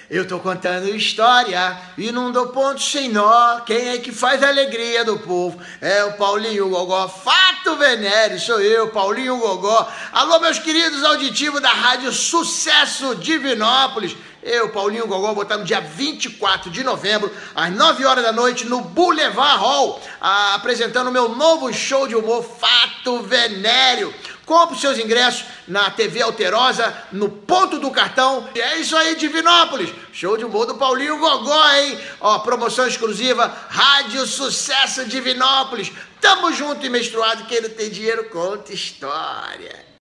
Eu tô contando história e não dou ponto sem nó. Quem é que faz a alegria do povo? É o Paulinho Gogó. Fato venéreo, sou eu, Paulinho Gogó. Alô, meus queridos auditivos da Rádio Sucesso Divinópolis. Eu, Paulinho Gogó, vou estar no dia 24 de novembro, às 9 horas da noite, no Boulevard Hall, apresentando o meu novo show de humor, Fato Venéreo. Compre seus ingressos na TV Alterosa, no ponto do cartão. E é isso aí, Divinópolis. Show de humor do Paulinho Gogó, hein? Ó, promoção exclusiva, Rádio Sucesso Divinópolis. Tamo junto e menstruado, quem não tem dinheiro conta história.